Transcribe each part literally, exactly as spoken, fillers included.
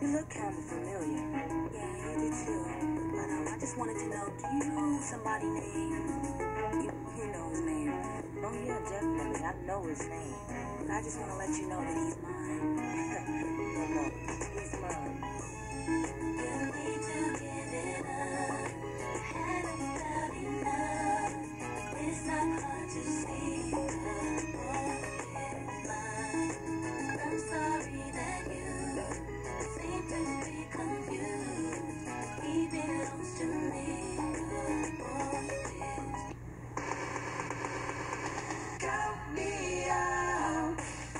You look kind of familiar. Yeah, you do too. But um, I just wanted to know, do you know somebody named... You, you know his name. Oh yeah, definitely. I know his name. But I just want to let you know that he's mine. No, no, he's mine. Feel me to give it up. Haven't felt enough. It's not hard to see. The boy is mine. I'm sorry that you seem to be confused. He belongs to me. The boy is. Count me out.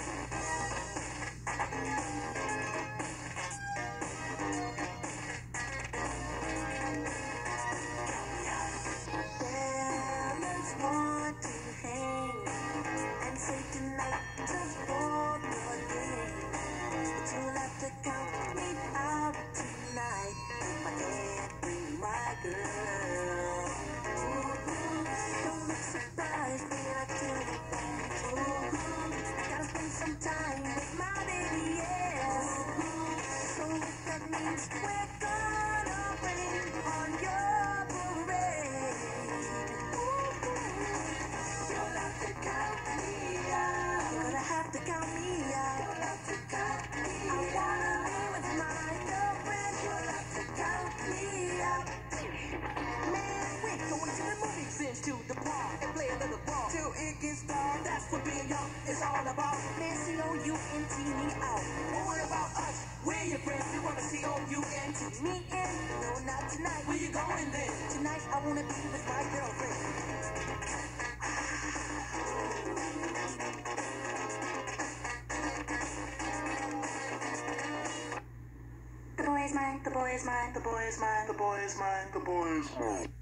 Parents want to hang and say tonight just for the game. But you'll have to count me out tonight if I can't bring my girl. Don't look surprised when I tell you that. I gotta spend some time with my baby, yes. So if that means we're gonna rain on your parade, you'll have to count me out. You're gonna have to count me out. You'll have to count me out. I wanna be with my girlfriend. You'll have to count me out. Man, we're going to the movie since to the park and play a little ball till it gets dark. That's what being young is all about. Man, C O U N T me out. Don't worry about us. We're your friends. We wanna C O U N T me in. No, not tonight. Where you going then? Tonight I wanna be with my girlfriend. The boy is mine, the boy is mine, the boy is mine, the boy is mine, the boy is mine.